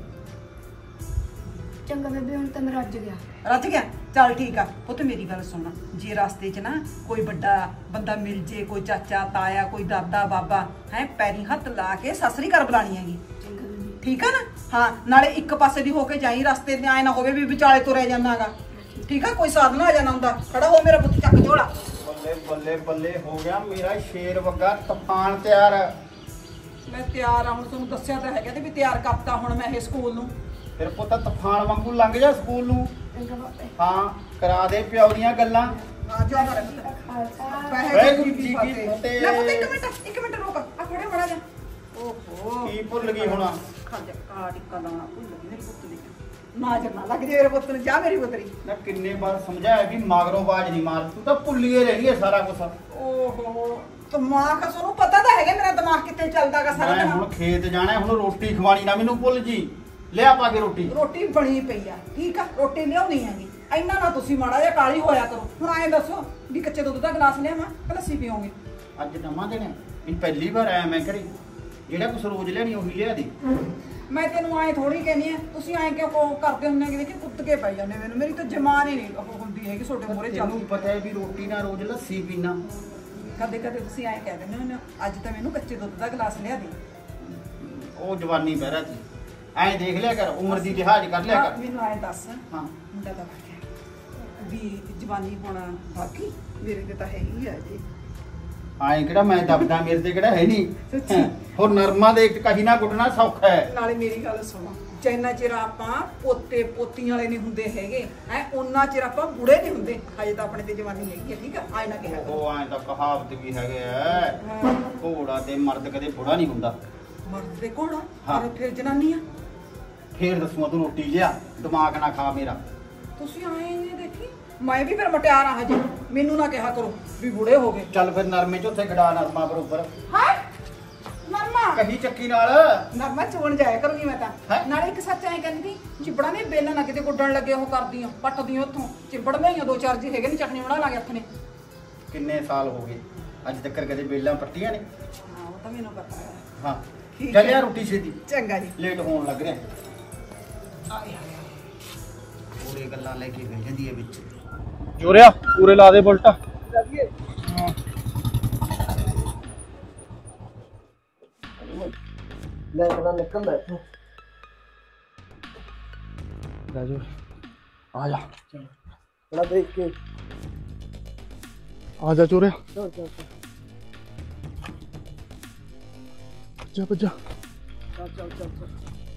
ਚੰਗਾ ਬੇਬੇ, ਹੁਣ ਤਾਂ ਮੈਂ ਰੱਜ ਗਿਆ। ਰੱਜ ਗਿਆ? ਚੱਲ ਠੀਕ ਆ ਪੁੱਤ, ਮੇਰੀ ਗੱਲ ਸੁਣ, ਜੇ ਰਸਤੇ 'ਚ ਨਾ ਕੋਈ ਵੱਡਾ ਬੰਦਾ ਮਿਲ ਜੇ, ਕੋਈ ਚਾਚਾ ਤਾਇਆ, ਕੋਈ ਦਾਦਾ ਬਾਬਾ, ਹੈ ਪੈਰੀ ਹੱਥ ਲਾ ਕੇ ਸਤਿ ਸ੍ਰੀ ਅਕਾਲ ਬੁਲਾਣੀ ਹੈਗੀ, ਠੀਕ ਆ ਨਾ? ਹਾਂ, ਨਾਲੇ ਇੱਕ ਪਾਸੇ ਦੀ ਹੋ ਕੇ ਜਾਈ, ਰਸਤੇ ਤੇ ਆਏ ਨਾ ਹੋਵੇ ਵੀ ਵਿਚਾਲੇ ਤੁਰਿਆ ਜਾਂਦਾਗਾ, ਠੀਕ ਆ? ਕੋਈ ਸਾਧਨ ਆ ਜਾਣਾ ਹੁੰਦਾ, ਖੜਾ ਹੋ ਮੇਰਾ ਪੁੱਤ, ਚੱਕ ਝੋਲਾ। ਬੱਲੇ ਬੱਲੇ ਬੱਲੇ, ਹੋ ਗਿਆ ਮੇਰਾ ਸ਼ੇਰ ਵਗਾ ਤੂਫਾਨ ਤਿਆਰ। ਮੈਂ ਤਿਆਰ ਆ, ਹੁਣ ਤੁਹਾਨੂੰ ਦੱਸਿਆ ਤਾਂ ਹੈਗਾ ਤੇ ਵੀ ਤਿਆਰ ਕਰਤਾ ਹੁਣ ਮੈਂ ਇਹ ਸਕੂਲ ਨੂੰ। ਫਿਰ ਪੁੱਤ ਤੂਫਾਨ ਵਾਂਗੂ ਲੰਘ ਜਾ ਸਕੂਲ ਨੂੰ। ਚੰਗਾ ਬਾਬੇ। ਹਾਂ ਕਰਾ ਦੇ ਪਿਓ ਦੀਆਂ ਗੱਲਾਂ। ਆ ਜਾ ਕਰ ਵਾਹਿਗੁਰੂ ਜੀ ਕੀ ਫਤਿਹ। ਲੈ ਪੁੱਤ ਇੱਕ ਮਿੰਟ, ਇੱਕ ਮਿੰਟ ਰੁਕ, ਆ ਖੜੇ ਮੜਾ ਜਾ। ਓਹੋ ਕੀ ਭੁੱਲ ਗਈ ਹੁਣ? ਖਾ ਜਾ, ਆ ਟਿੱਕਾ ਲਾਉਣਾ ਭੁੱਲ ਗਈ ਮੇਰੇ ਪੁੱਤ ਦੀ। ਨਾਜ਼ਰ ਨਾ ਲੱਗ ਜੇ ਮੇਰੇ ਪੁੱਤ ਨੂੰ, ਜਾ ਮੇਰੀ ਪੁੱਤਰੀ। ਨਾ ਕਿੰਨੇ ਵਾਰ ਸਮਝਾਇਆ ਵੀ ਮਗਰੋਂ ਬਾਜ ਨਹੀਂ ਮਾਰ, ਤੂੰ ਤਾਂ ਭੁੱਲੀਏ ਰਹੀ ਹੈ ਸਾਰਾ ਕੁਝ। ਓਹੋ ਦਿਮਾਗ, ਤੁਹਾਨੂੰ ਪਤਾ ਤਾਂ ਹੈਗਾ ਮੇਰਾ ਦਿਮਾਗ ਕਿੱਥੇ ਚੱਲਦਾਗਾ ਸਾਰਾ ਮੈਂ ਦਿਨ। ਹੁਣ ਖੇਤ ਜਾਣਾ, ਹੁਣ ਰੋਟੀ ਖਵਾਣੀ ਨਾ ਮੈਨੂੰ ਭੁੱਲ ਜੀ। ਲਿਆ ਪਾ ਕੇ ਰੋਟੀ। ਰੋਟੀ ਬਣੀ ਪਈ ਆ, ਠੀਕ ਆ? ਰੋਟੀ ਲਿਆਉਣੀ ਹੈਗੀ, ਇੰਨਾ ਨਾ ਤੁਸੀਂ ਮਾੜਾ ਜਿਹਾ ਕਾਲੀ ਹੋਇਆ ਕਰੋ। ਹੁਣ ਐਂ ਦੱਸੋ ਵੀ ਕੱਚੇ ਦੁੱਧ ਦਾ ਗਲਾਸ ਲਿਆਵਾਂ ਕਿ ਲੱਸੀ ਪੀਓਗੇ? ਅੱਜ ਨਵਾਂ ਦਿਨ ਹੈ, ਇਹ ਪਹਿਲੀ ਵਾਰ ਆਇਆ ਮੈਂ ਘਰੇ, ਜਿਹੜਾ ਕੁਛ ਰੋਜ਼ ਲਿਆਣੀ ਉਹੀ ਲਿਆ ਦੇ। ਮੈਂ ਤੈਨੂੰ ਐਂ ਥੋੜੀ ਕਹਿੰਦੀ ਆ, ਤੁਸੀਂ ਐਂ ਕਿਉਂ ਕੋ ਕਰਦੇ ਹੁੰਦੇ ਕਿ ਦੇਖੀ ਕੁੱਤ ਕੇ ਪੈ ਜਾਂਦੇ ਮੈਨੂੰ, ਮੇਰੀ ਤਾਂ ਜਮਾਨ ਹੀ ਨਹੀਂ ਉਹ ਹੁੰਦੀ ਹੈਗੀ ਤੁਹਾਡੇ ਮੂਹਰੇ ਤੈਨੂੰ ਚੱਲਦੀ। ਪਤਾ ਹੈ ਵੀ ਰੋਟੀ ਨਾਲ ਰੋਜ਼ ਲੱਸੀ ਪੀਣਾ। ਕਦੇ ਕਦੇ ਤੁਸੀਂ ਐਂ ਕਹਿ ਦਿੰਦੇ ਹੋ, ਅੱਜ ਤਾਂ ਮੈਨੂੰ ਕੱਚੇ ਦੁੱਧ ਦਾ ਗਲਾਸ ਲਿਆ ਦੇ। ਉਹ ਜਵਾਨੀ ਪਹਿਰਾ ਸੀ, ਐਂ ਦੇਖ ਲਿਆ ਕਰ, ਉਮਰ ਦੀ ਲਿਹਾਜ਼ ਕਰ ਲਿਆ ਕਰ। ਮੈਨੂੰ ਐਂ ਦੱਸ, ਹਾਂ ਮੁੰਡਾ ਤਾਂ ਬਾਕੀ ਵੀ ਜਵਾਨੀ ਹੋਣਾ ਬਾਕੀ ਮੇਰੇ ਤੇ ਤਾਂ ਹੈ ਹੀ ਆ ਜੀ। ਐਂ ਕਿਹੜਾ ਮੈਂ ਦਬਦਾ, ਮੇਰੇ ਤੇ ਕਿਹੜਾ ਹੈ ਨਹੀਂ। ਸੱਚੀ। ਹੋਰ ਨਰਮਾ ਦੇ ਕਹੀ ਨਾ ਗੁੱਟਣਾ ਸੌਖਾ ਹੈ। ਨਾਲੇ ਮੇਰੀ ਗੱਲ ਸੁਣੋ, ਜਿੰਨਾ ਚਿਰ ਆਪਾਂ ਪੋਤੇ ਪੋਤੀਆਂ ਵਾਲੇ ਨਹੀਂ ਹੁੰਦੇ ਹੈਗੇ ਐ, ਉਹਨਾਂ ਚਿਰ ਆਪਾਂ ਬੁੜੇ ਨਹੀਂ ਹੁੰਦੇ। ਹਜੇ ਤਾਂ ਆਪਣੇ ਤੇ ਜਵਾਨੀ ਹੈਗੀ ਹੈ, ਠੀਕ ਆ? ਆਏ ਨਾ ਕਿਹਾ ਕਰੋ। ਉਹ ਐਂ ਤਾਂ ਕਹਾਵਤ ਵੀ ਹੈਗੇ ਐ, ਘੋੜਾ ਤੇ ਮਰਦ ਕਦੇ ਬੁੜਾ ਨਹੀਂ ਹੁੰਦਾ। ਮਰਦ ਦੇ ਘੋੜਾ ਹਾਂ। ਪਰ ਫਿਰ ਜਨਾਨੀਆਂ ਫੇਰ ਦੱਸੂਗਾ ਤੂੰ ਰੋਟੀ ਲਿਆ ਦਿਮਾਗ ਨਾ ਖਾ ਮੇਰਾ। ਤੁਸੀਂ ਆਏ ਨਹੀਂ ਦੇਖੀ ਮੈਂ ਵੀ ਫਿਰ ਮਟਿਆਰ ਆ ਹਜੇ ਮੈਨੂੰ ਨਾ ਕਿਹਾ ਕਰੋ ਵੀ ਬੁੜੇ ਹੋ ਗਏ। ਚੱਲ ਫਿਰ ਨਰਮੇ ਚ ਉੱਥੇ ਗੜਾ ਨਰਮਾ ਬਰੋਬਰ ਹਾਂ ਨਰਮਾ ਕਹੀ ਚੱਕੀ ਨਾਲ। ਨਰਮਾ ਚੋਣ ਜਾਇਆ ਕਰੂੰਗੀ ਮੈਂ ਤਾਂ ਹੈਂ? ਨਾਲੇ ਇੱਕ ਸੱਚ ਐ ਕਹਿੰਦੀ ਚਿਬੜਾ ਨੇ ਬੇਲਾ ਨਾ ਕਿਤੇ ਗੁੱਡਣ ਲੱਗੇ ਉਹ ਕਰਦੀਆਂ ਪੱਟਦੀਆਂ ਉੱਥੋਂ ਚਿਬੜ ਲਈਆਂ ਦੋ ਚਾਰ ਜੀ ਹੈਗੇ ਨੇ ਚਟਨੀ ਬਣਾ ਲਾਂਗੇ ਆਪਣੇ। ਕਿੰਨੇ ਸਾਲ ਹੋ ਗਏ ਅੱਜ ਤੱਕ ਕਦੇ ਬੇਲਾਂ ਪੱਟੀਆਂ ਨੇ? ਹਾਂ ਉਹ ਤਾਂ ਮੈਨੂੰ ਪਤਾ ਹੈ। ਹਾਂ ਠੀਕ ਚੱਲ ਹੈ। ਯਾਰ ਰੋਟੀ ਛੇਤੀ ਚੰਗਾ ਜੀ ਲੇਟ ਹੋਣ ਲੱਗ ਰਿਹਾ। ਪੂਰੇ ਗੱਲਾਂ ਲੈ ਕੇ ਬਹਿ ਜਾਂਦੀ ਹੈ ਵਿੱਚ। ਜੋਰਿਆ ਪੂਰੇ ਲਾ ਦੇ ਬੁਲਟ। ਲੈ ਬਣਾ ਨਿਕਲ ਲੈ ਇੱਥੋਂ। ਲੈ ਜੋ ਆ ਜਾ ਬੜਾ ਦੇਖ ਕੇ ਆ ਜਾ ਜੋਰਿਆ ਚੱਲ ਚੱਲ ਚੱਲ ਜਾ ਭੱਜਾ। ਚੱਲ ਚੱਲ ਚੱਲ ਚੱਲ।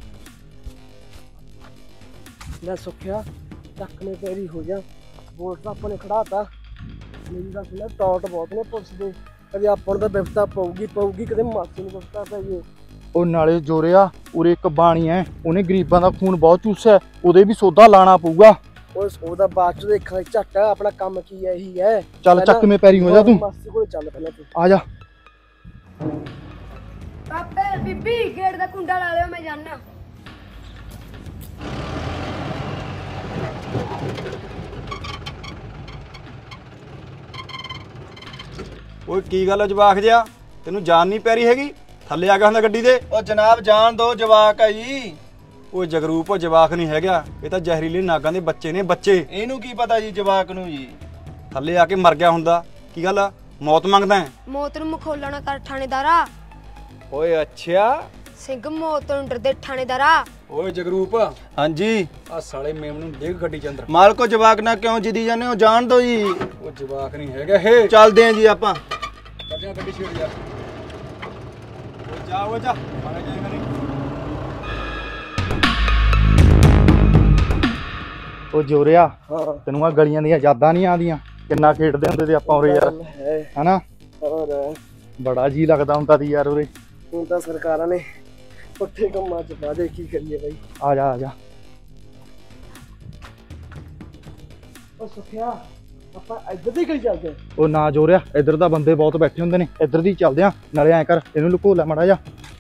ਲੈ ਸੁੱਖਿਆ ਟੱਕਨੇ ਪੈਰੀ ਹੋ ਜਾ। ਵੋਟ ਤਾਂ ਆਪਾਂ ਨੇ ਖੜਾਤਾ। ਮੇਰੀ ਗੱਲ ਸੁਣ ਟੌਟ ਬਹੁਤ ਨੇ ਪੁਲਿਸ ਦੇ। ਕਦੇ ਆਪਾਂ ਨੂੰ ਤਾਂ ਵਿਪਤਾ ਪਊਗੀ ਪਊਗੀ ਕਦੇ ਮਾਸੀ ਨੂੰ ਵਿਪਤਾ ਪੈ ਜੇ। ਉਹ ਨਾਲੇ ਜੋਰਿਆ ਉਰੇ ਇੱਕ ਬਾਣੀ ਐ ਉਹਨੇ ਗਰੀਬਾਂ ਦਾ ਖੂਨ ਬਹੁਤ ਚੂਸਿਆ ਉਹਦੇ ਵੀ ਸੌਦਾ ਲਾਣਾ ਪਊਗਾ। ਉਹ ਉਹਦਾ ਬਾਅਦ ਚ ਦੇਖਾਂ ਝੱਟ ਆਪਣਾ ਕੰਮ ਕੀ ਹੈ ਇਹੀ ਹੈ। ਚੱਲ ਚੱਕਵੇਂ ਪੈਰੀ ਹੋ ਜਾ ਤੂੰ। ਮਾਸੀ ਕੋਲ ਚੱਲ ਪਹਿਲਾਂ ਤੂੰ। ਆ ਜਾ ਪਾਪੇ ਬੀਬੀ ਗੇਟ ਦਾ ਕੁੰਡਾ ਲਾ ਲਿਓ ਮੈਂ ਜਾਣਾ। ਓਏ ਕੀ ਗੱਲ ਜਵਾਕ ਜਿਆ ਤੈਨੂੰ ਜਾਨ ਨਹੀਂ ਪੈ ਰਹੀ ਹੈਗੀ? ਥੱਲੇ ਆ ਗਿਆ ਹੁੰਦਾ ਗੱਡੀ ਦੇ। ਉਹ ਜਨਾਬ ਜਾਣ ਦੋ ਜਵਾਕ ਆ ਜੀ। ਓਏ ਜਗਰੂਪ ਉਹ ਜਵਾਕ ਨਹੀਂ ਹੈਗਾ ਇਹ ਤਾਂ ਜ਼ਹਿਰੀਲੇ ਨਾਗਾਂ ਦੇ ਬੱਚੇ ਨੇ ਬੱਚੇ। ਇਹਨੂੰ ਕੀ ਪਤਾ ਜੀ ਜਵਾਕ ਨੂੰ ਜੀ। ਥੱਲੇ ਆ ਕੇ ਮਰ ਗਿਆ ਹੁੰਦਾ। ਕੀ ਗੱਲ ਆ ਮੌਤ ਮੰਗਦਾ ਹੈ? ਮੌਤ ਨੂੰ ਮਖੌਲਾ ਨਾ ਕਰ ਥਾਣੇਦਾਰਾ। ਓਏ ਅੱਛਾ ਸਿੰਘ ਮੌਤ ਤੋਂ ਡਰਦੇ ਥਾਣੇਦਾਰਾ। ਓਏ ਜਗਰੂਪ ਹਾਂਜੀ ਆ ਸਾਲੇ ਮੇਮ ਨੂੰ ਡੇਗ ਗੱਡੀ ਚ ਅੰਦਰ। ਮਾਲਕੋ ਜਵਾਕ ਨਾ ਕਿਉਂ ਜਿੱਦੀ ਜਾਂਦੇ ਹੋ ਜਾਣ ਦੋ ਜੀ। ਉਹ ਜਵਾਕ ਨਹੀਂ ਹੈਗਾ ਇਹ। ਚੱਲਦੇ ਆਂ ਜੀ ਆਪਾਂ। ਕੱਢਿਆ ਗੱਡੀ ਛੇੜ ਜਾ। ਓ ਜਾ ਓ ਜਾ ਮਾਰਾ ਜਾਏਗਾ ਨਹੀਂ। ਉਹ ਜੋਰਿਆ ਤੈਨੂੰ ਆ ਗਲੀਆਂ ਦੀਆਂ ਯਾਦਾਂ ਨਹੀਂ ਆਉਂਦੀਆਂ ਕਿੰਨਾ ਖੇਡਦੇ ਹੁੰਦੇ ਤੇ ਆਪਾਂ ਉਰੇ ਯਾਰ ਹਨਾ? ਹੋਰ ਬੜਾ ਜੀ ਲੱਗਦਾ ਹੁੰਦਾ ਸੀ ਯਾਰ ਉਰੇ। ਹੁਣ ਤਾਂ ਸਰਕਾਰਾਂ ਨੇ ਪੁੱਠੇ ਕੰਮਾਂ ਚ ਪਾ ਦੇ ਕੀ ਕਰੀਏ ਬਾਈ। ਆ ਜਾ ਆ ਜਾ। ਉਹ ਸੁਖਿਆ ਆਪਾਂ ਇੱਧਰ ਦੀ ਗਲੀ ਚੱਲਦੇ। ਉਹ ਨਾ ਜੋਰਿਆ ਇੱਧਰ ਤਾਂ ਬੰਦੇ ਬਹੁਤ ਬੈਠੇ ਹੁੰਦੇ ਨੇ ਇੱਧਰ ਦੀ ਚੱਲਦੇ ਆ। ਨਾਲੇ ਐਂ ਕਰ ਇਹਨੂੰ ਲੁਕੋ ਲੈ ਮਾੜਾ ਜਾ।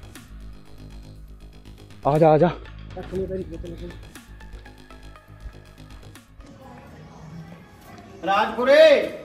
ਆ ਜਾ ਆ ਜਾ। ਟੱਕਨੇ ਪੈਰੀ ਬੋਤਲ ਲੱਗੇ। ਰਾਜਪੁਰੇ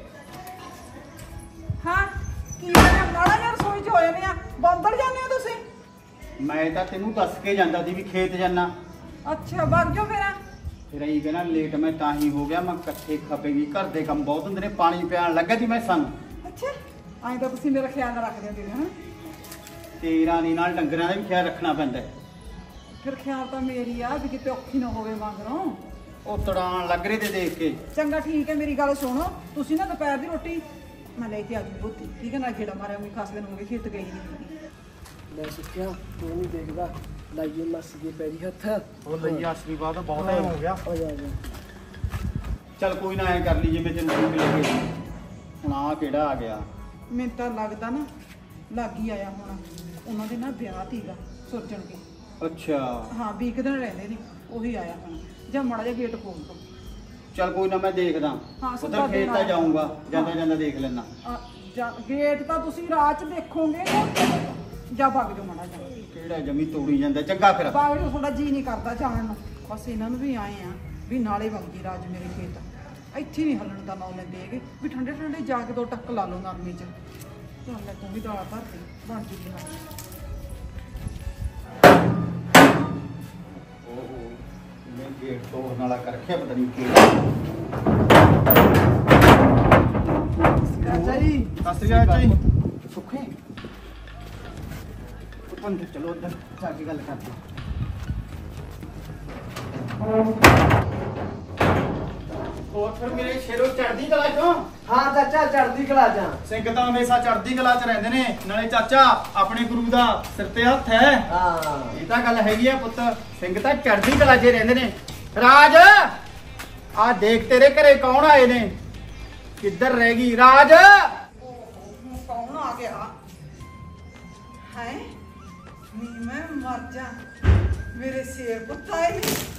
ਹਾਂ ਕੀ ਹੋਇਆ ਮਾੜਾ ਯਾਰ ਰਸੋਈ ਚ ਹੋ ਜਾਂਦੇ ਆ ਬੰਦਰ ਜਾਂਦੇ ਹੋ ਤੁਸੀਂ। ਮੈਂ ਤਾਂ ਤੈਨੂੰ ਦੱਸ ਕੇ ਜਾਂਦਾ ਸੀ ਵੀ ਖੇਤ ਜਾਣਾ। ਅੱਛਾ ਵਗ ਜਾਓ ਫਿਰ। ਫਿਰ ਇਹ ਕਹਿੰਦਾ ਲੇਟ ਮੈਂ ਤਾਂ ਹੀ ਹੋ ਗਿਆ ਮੈਂ ਇਕੱਠੇ ਖਪੇਗੀ ਘਰ ਦੇ ਕੰਮ ਬਹੁਤ ਹੁੰਦੇ ਨੇ ਪਾਣੀ ਪਿਆਣ ਲੱਗਾ ਸੀ ਮੈਂ ਸਾਨੂੰ। ਅੱਛਾ ਐਂ ਤਾਂ ਤੁਸੀਂ ਮੇਰਾ ਖਿਆਲ ਰੱਖਦੇ ਹੋ ਹਾਂ। ਤੇਰਾ ਨੀ ਨਾਲ ਡੰਗਰਾਂ ਦਾ ਵੀ ਖਿਆਲ ਰੱਖਣਾ ਪੈਂਦਾ। ਫਿਰ ਖਿਆਲ ਤਾਂ ਮੇਰੀ ਆ ਵੀ ਕਿਤੇ ਔਖੀ ਨਾ ਹੋਵੇ ਮੰਗਰੋਂ। ਉਹ ਤੜਾਣ ਲੱਗ ਰਹੇ ਤੇ ਦੇਖ ਕੇ। ਚੰਗਾ ਠੀਕ ਹੈ ਮੇਰੀ ਗੱਲ ਸੁਣੋ ਤੁਸੀਂ ਨਾ ਦੁਪਹਿਰ ਦੀ ਰੋਟੀ ਮੈਂ ਲੈ ਕੇ ਆ ਜੂ ਰੋਟੀ ਠੀਕ ਹੈ ਨਾ ਗੇੜਾ ਮਾਰਿਆ ਮੈਂ ਖਾਸ ਦਿਨ ਹੋ ਗਏ ਖੇਤ ਗਈ ਨਹੀਂ। ਲੈ ਸੁਖਿਆ ਤੂੰ ਨਹੀਂ ਦੇਖਦਾ ਲਾਈਏ ਮਾਸੀ ਦੇ ਪੈਰੀ ਹੱਥ। ਉਹ ਲਈ ਆਸ਼ੀਰਵਾਦ ਬਹੁਤ ਟਾਈਮ ਹੋ ਗਿਆ। ਆ ਜਾ ਆ ਜਾ। ਚੱਲ ਕੋਈ ਨਾ ਐ ਕਰ ਲਈ ਜਿਵੇਂ ਤੈਨੂੰ ਮਿਲੇਗੇ। ਹੁਣ ਆ ਕਿਹੜਾ ਆ ਗਿਆ? ਮੈਨੂੰ ਤਾਂ ਲੱਗਦਾ ਨਾ ਲੱਗ ਹੀ ਆਇਆ ਹੁਣ ਉਹਨਾਂ ਦੇ ਨਾ ਵਿਆਹ ਤੀਗਾ ਸੋਚਣ ਕੇ। ਅੱਛਾ ਹਾਂ ਵੀਹ ਕੁ ਦਿਨ ਰਹਿੰਦੇ ਨੇ ਉਹੀ ਆਇਆ ਹੁਣ ਜਾਂ ਮਾੜਾ ਜਿਹਾ ਗੇਟ ਖੋਲ ਦੋ। ਚੱਲ ਕੋਈ ਨਾ ਮੈਂ ਦੇਖਦਾ ਹਾਂ, ਸਿੱਧਾ ਉਧਰ ਖੇਤ ਦੇਣ ਤਾਂ ਆਇਆ। ਜਾਊਂਗਾ ਜਾਂਦਾ ਜਾਂਦਾ ਦੇਖ ਲੈਣਾ। ਆ, ਜਾਂ ਗੇਟ ਤਾਂ ਤੁਸੀਂ ਰਾਤ ਚ ਦੇਖੋਗੇ ਜਾਂ ਵਗ ਜਾਓ ਮਾੜਾ ਜਿਹਾ। ਕਿਹੜਾ ਜਮੀ ਤੋੜੀ ਜਾਂਦਾ ਚੰਗਾ ਫਿਰ। ਬਾਗ ਨੂੰ ਤੁਹਾਡਾ ਜੀ ਨਹੀਂ ਕਰਦਾ ਜਾਣ ਨੂੰ ਬਸ ਇਹਨਾਂ ਨੂੰ ਵੀ ਆਏ ਆ ਵੀ ਨਾਲੇ ਵਗਦੀ ਰਾਜ ਮੇਰੇ ਖੇਤ ਇੱਥੇ ਨਹੀਂ ਹੱਲਣ ਦਾ ਨਾਮ ਲੈਂਦੇ ਹੈਗੇ ਵੀ ਠੰਡੇ ਠੰਡੇ ਜਾ ਕੇ ਦੋ ਟੱਕ ਲਾ ਲਓ ਨਰਮੇ ਚ। ਚੱਲ ਲੈ ਤੂੰ ਵੀ ਦਾਲ ਧਰ ਦੇ ਬਣ ਜੂਗੀ ਨਾਲ। ਓਹੋ ਮੈਂ ਗੇਟ ਤੋੜਨ ਵਾਲਾ ਕਰ ਰੱਖਿਆ ਪਤਾ ਨਹੀਂ ਕਿਹੜਾ। ਚਾਚਾ ਜੀ ਸਤਿ ਸ਼੍ਰੀ ਅਕਾਲ ਜੀ। ਸੁੱਖੇ ਉੱਪਰ ਚਲੋ ਉੱਧਰ ਜਾ ਕੇ ਗੱਲ ਕਰਦੇ। ਹੋਰ ਫਿਰ ਮੇਰੇ ਸ਼ੇਰੋ ਚੜ੍ਹਦੀ ਕਲਾ ਚੋਂ? ਹਾਂ ਚਾਚਾ ਚੜ੍ਹਦੀ ਕਲਾ ਜਾ। ਸਿੰਘ ਤਾਂ ਹਮੇਸ਼ਾ ਚੜ੍ਹਦੀ ਕਲਾ ਚ ਰਹਿੰਦੇ ਨੇ। ਨਾਲੇ ਚਾਚਾ ਆਪਣੇ ਗੁਰੂ ਦਾ ਸਿਰ ਤੇ ਹੱਥ ਹੈ। ਹਾਂ ਇਹ ਤਾਂ ਗੱਲ ਹੈਗੀ ਆ ਪੁੱਤ। ਸਿੰਘ ਤਾਂ ਚੜ੍ਹਦੀ ਕਲਾ 'ਚ ਰਹਿੰਦੇ ਨੇ। ਰਾਜ ਆ ਦੇਖ ਤੇਰੇ ਘਰੇ ਕੌਣ ਆਏ ਨੇ? ਕਿੱਧਰ ਰਹਿ ਗਈ ਰਾਜ? ਕੌਣ ਆ ਗਿਆ ਹੈ ਨੀ ਮੈਂ ਮਰ ਜਾ ਮੇਰੇ ਸ਼ੇਰ ਪੁੱਤ ਆਏ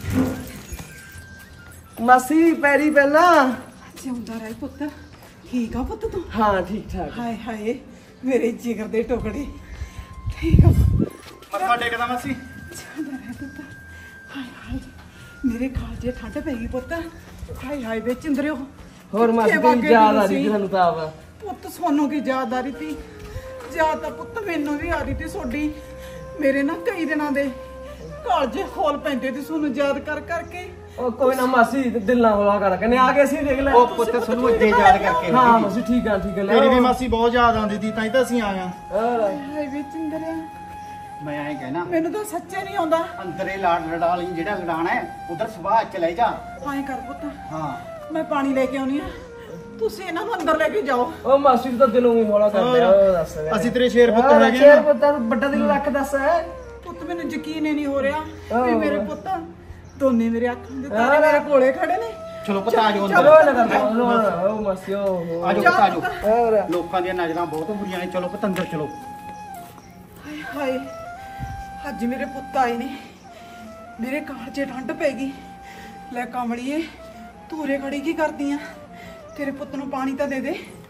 ਮਾਸੀ ਪੈਰੀ ਪਹਿਲਾਂ ਜਿਉਂਦਾ ਰਹਿ ਪੁੱਤ ਠੀਕ ਆ ਪੁੱਤ ਤੂੰ ਹਾਂ ਠੀਕ ਠਾਕ ਹਾਏ ਹਾਏ ਮੇਰੇ ਜਿਗਰ ਦੇ ਟੁਕੜੇ ਠੀਕ ਆ ਮੱਥਾ ਟੇਕਦਾ ਮਾਸੀ ਜਿਉਂਦਾ ਰਹਿ ਪੁੱਤ ਹਾਏ ਹਾਏ ਮੇਰੇ ਕਾਲਜੇ ਠੰਡ ਪੈ ਗਈ ਪੁੱਤ ਹਾਏ ਹਾਏ ਵੇ ਚਿੰਦਰਿਓ ਹੋਰ ਮਾਸੀ ਤੇਰੀ ਯਾਦ ਆ ਰਹੀ ਸਾਨੂੰ ਤਾਂ ਆਵਾ ਪੁੱਤ ਸੋਨੂੰ ਕੀ ਯਾਦ ਆ ਰਹੀ ਤੀ ਯਾਦ ਤਾਂ ਪੁੱਤ ਮੈਨੂੰ ਵੀ ਆ ਰਹੀ ਤੀ ਤੁਹਾਡੀ ਮੇਰੇ ਨਾ ਕਈ ਦਿਨਾਂ ਦੇ ਕਾਲਜੇ ਖੋਲ ਪੈਂਦੇ ਤੇ ਤੁਹਾਨੂੰ ਯਾਦ ਕਰ ਕਰਕੇ ਉਹ ਕੋਈ ਨਾ ਮਾਸੀ ਦਿਲ ਨਾ ਹੋਲਾ ਕਰ ਕਹਿੰਦੇ ਆ ਕੇ ਅਸੀਂ ਦੇਖ ਲੈ ਉਹ ਪੁੱਤ ਸਾਨੂੰ ਅੱਗੇ ਯਾਦ ਕਰਕੇ ਹਾਂ ਮਾਸੀ ਠੀਕ ਆ ਠੀਕ ਆ ਲੈ ਤੇਰੀ ਵੀ ਮਾਸੀ ਬਹੁਤ ਯਾਦ ਆਉਂਦੀ ਸੀ ਤਾਂ ਹੀ ਤਾਂ ਅਸੀਂ ਆਏ ਆ ਹਾਏ ਵੇ ਚਿੰਦਰਿਆ ਮੈਂ ਐਂ ਕਹਿਣਾ ਮੈਨੂੰ ਤਾਂ ਸੱਚੇ ਨਹੀਂ ਆਉਂਦਾ ਅੰਦਰੇ ਲਾੜ ਲੜਾ ਲਈ ਜਿਹੜਾ ਲੜਾਣਾ ਹੈ ਉਧਰ ਸੁਭਾਅ ਚ ਲੈ ਜਾ ਐਂ ਕਰ ਪੁੱਤ ਹਾਂ ਮੈਂ ਪਾਣੀ ਲੈ ਕੇ ਆਉਣੀ ਆ ਤੁਸੀਂ ਇਹਨਾਂ ਨੂੰ ਅੰਦਰ ਲੈ ਕੇ ਜਾਓ ਉਹ ਮਾਸੀ ਤਾਂ ਦਿਲੋਂ ਹੀ ਹੋਲਾ ਕਰਦੇ ਆ ਉਹ ਦੱਸ ਅਸੀਂ ਤੇਰੇ ਸ਼ੇਰ ਪੁੱਤ ਹਾਂ, ਹੈਗੇ ਸ਼ੇਰ ਆ ਪੁੱਤ ਵੱਡਾ ਦਿਲ ਰੱਖ ਦੱਸ ਪੁੱਤ ਮੈਨੂੰ ਯਕੀਨ ਹੀ ਨਹੀਂ ਹੋ ਰਿਹਾ ਵੀ ਮੇਰੇ ਪੁੱਤ ਦੋਨੇ ਮੇਰੇ ਅੱਖਾਂ ਦੇ ਤਾਰੇ ਮੇਰੇ ਕੋਲੇ ਖੜੇ ਨੇ ਚਲੋ ਪਤਾ ਆ ਜਾਓ ਚਲੋ ਅੰਦਰ ਨਾ ਕਰ ਲੋ ਉਹ ਮਾਸੀ ਉਹ ਆ ਜਾਓ ਪਤਾ ਆ ਜਾਓ ਹੋਰ ਲੋਕਾਂ ਦੀਆਂ ਨਜ਼ਰਾਂ ਬਹੁਤ ਬੁਰੀਆਂ ਨੇ ਚਲੋ ਪੁੱਤ ਅੰਦਰ ਚਲੋ ਹਾਏ ਹਾਏ ਅੱਜ ਮੇਰੇ ਪੁੱਤ ਆਏ ਨੇ ਮੇਰੇ ਕਾਲਜੇ ਠੰਡ ਪੈ ਗਈ ਲੈ ਕਮਲੀਏ ਧੂਰੇ ਖੜੀ ਕੀ ਕਰਦੀ ਆ ਤੇਰੇ ਪੁੱਤ ਨੂੰ ਪਾਣੀ ਤਾਂ ਦੇ ਦੇ